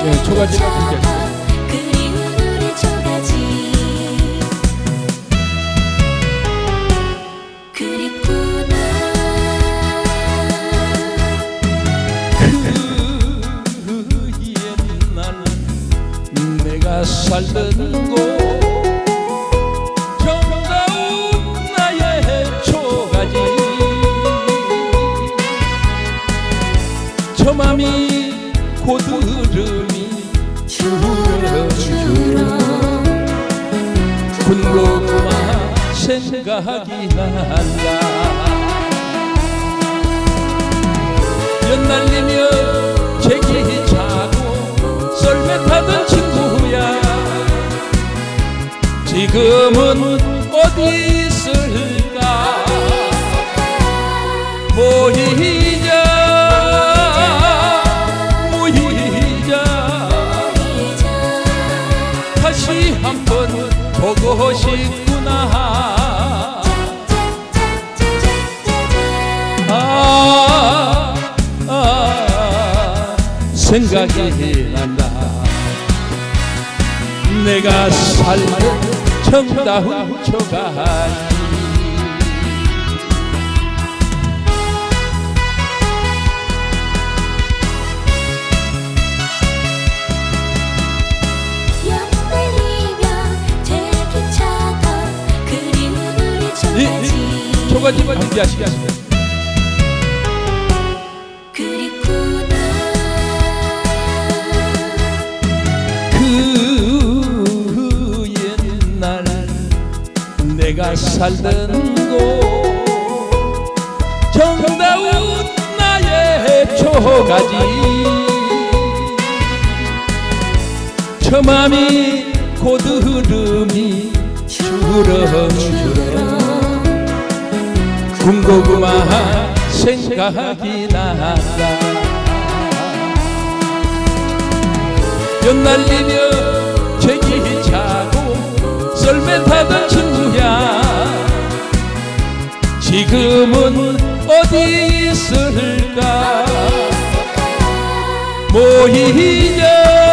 네, 초가지가 되게 그리운 우리 초가지 그립구나. 그 옛날 내가 살던 곳 정다운 나의 초가지 저 맘이 고드름이 주렁주렁 군고구마 생각이 난다. 연날리며 제기 차고 썰매 타던 친구야 지금은 어디 있을까. 모이자 다시 한번 보고 싶구나. 생각이 난다. 내가 살던 정다운 초가지 초가지만 준비하시겠습니다. 그립구나. 그 옛날 내가 살던 곳 정다운 나의 초가지 저 맘이 고드름이 주렁주렁 군고구마 생각이 난다. 연날리며 제기 차고 썰매 타던 친구야 지금은 어디 있을까. 모이자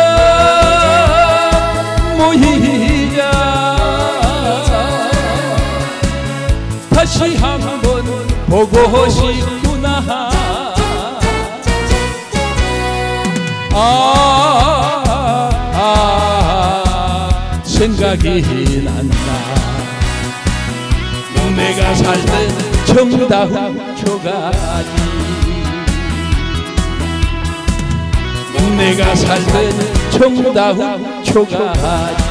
다시 한번 보고 싶구나. 생각이 난다. 내가 살던 정다운 초가지 내가 살던 정다운 초가지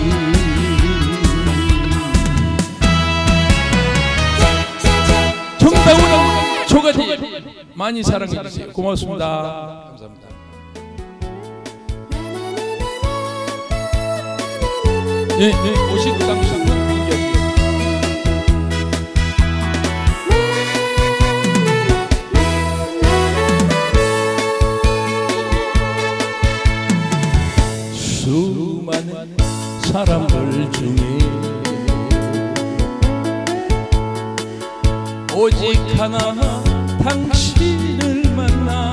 정다운 초가지 많이 사랑해주세요. 고맙습니다. 감사합니다. 네, 오신 당신 공개하시겠습니다. 수많은 사람들 중에 오직 하나 당신을 만나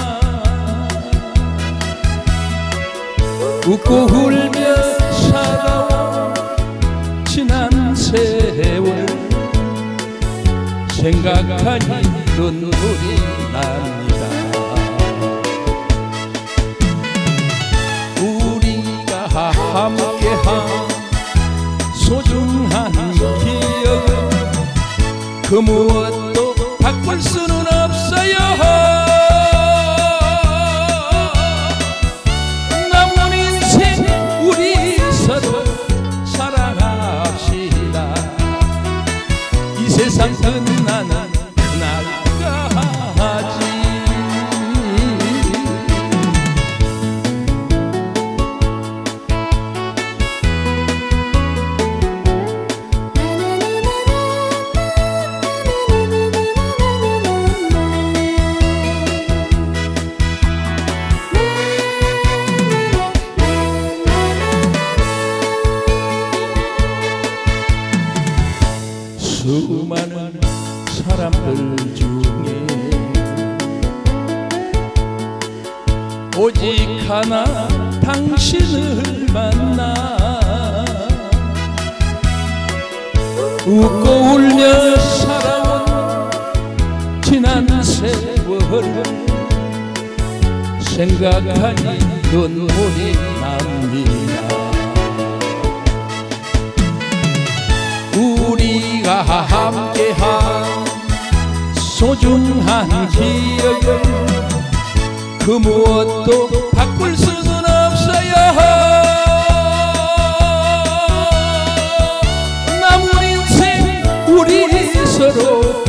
웃고 울며 살아온 지난 세월 생각하니 눈물이 납니다. 우리가 함께한 소중한 기억은 그 무엇도 바꿀 수는 없어요. 남은 인생 우리 서로 사랑합시다. 이 세상 끝나는 그날까지 수많은 사람들 중에 오직 하나 당신을 만나 웃고 울며 살아온 지난 세월을 생각하니 눈물이 납니다. 우리가 함께한 소중한 기억을 그 무엇도 바꿀 수는 없어요. 남은 인생 우리 서로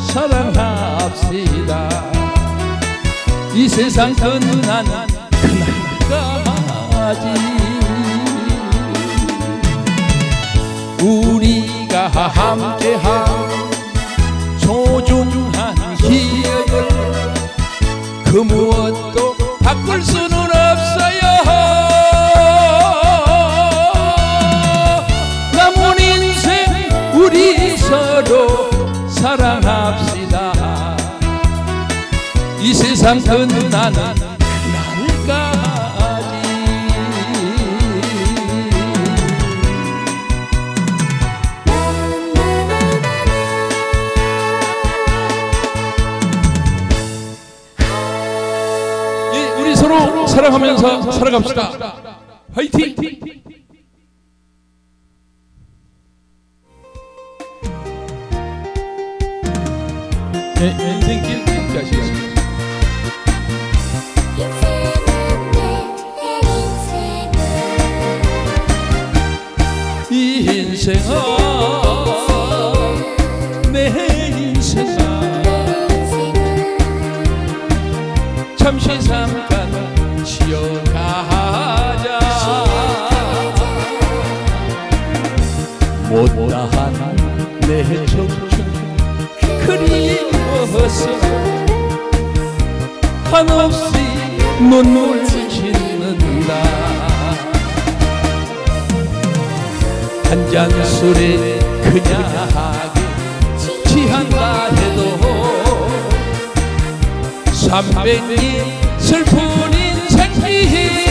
사랑합시다. 이 세상 끝난 그날까지 우리가 함께한 소중한 기억을 그 무엇도 바꿀 수는 없어요. 남은 인생 우리 서로 사랑합시다. 이 세상 끝나는 그날까지. 우리 서로 사랑하면서 살아갑시다. 화이팅! 인생길 함께 하시겠습니다. 이 인생아 내 인생아 잠시 잠깐 쉬어가자. 못다한 내 청춘 그리워서 한없이 눈물 짓는다. 한 잔 술에 그냥하게 취한다 해도 300리 슬픈 인생길.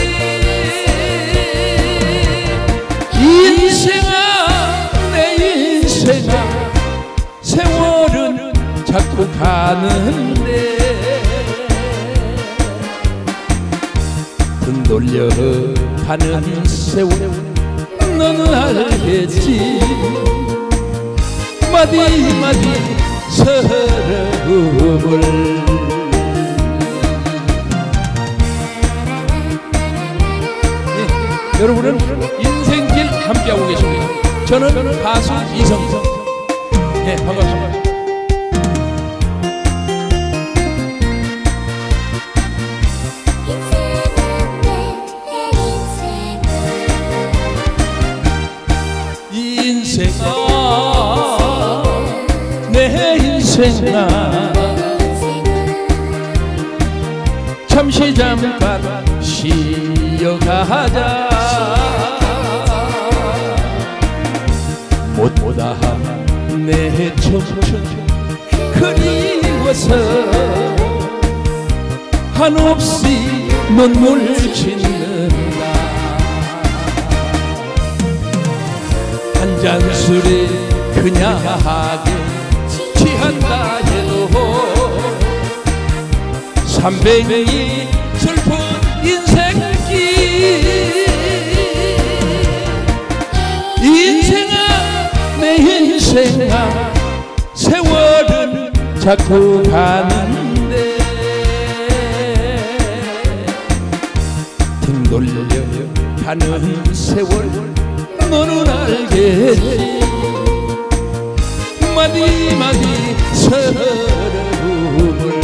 인생아 내 인생아 세월은 자꾸 가는데 등 돌려 가는 세월 너는 알겠지. 마디마디 서러움을 여러분은 인생길 함께하고 계십니다. 저는 가수 이성석. 네, 반갑습니다. 인생아 내 인생아 잠시 잠깐 쉬어가자. 못다한 내 청춘 그리워서 한없이 눈물 짓는다. 한 잔 술에 그냥하게 취한다 해도 300리 슬픈 인생길. 인생아 내 인생아 세월은 자꾸 가는데 등 돌려 가는 세월 너는 알겠지. 마디마디 서러움을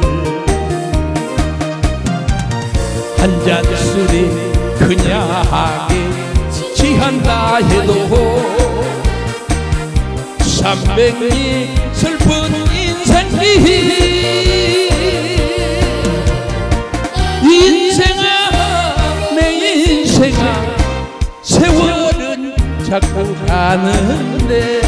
한 잔 술에 그냥하게 취한다 해도 300리 슬픈 인생길. 인생아 내 인생아 세월은 자꾸 가는데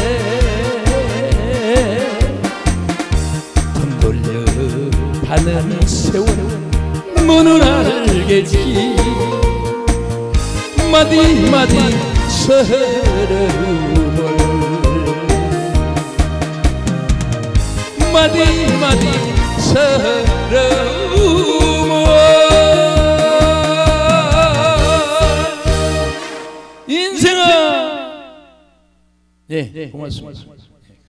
등 돌려 가는 세월은 너는 알겠지. 마디 마디 서러움을 마디 마디 서러움을 인생아 예 고맙습니다.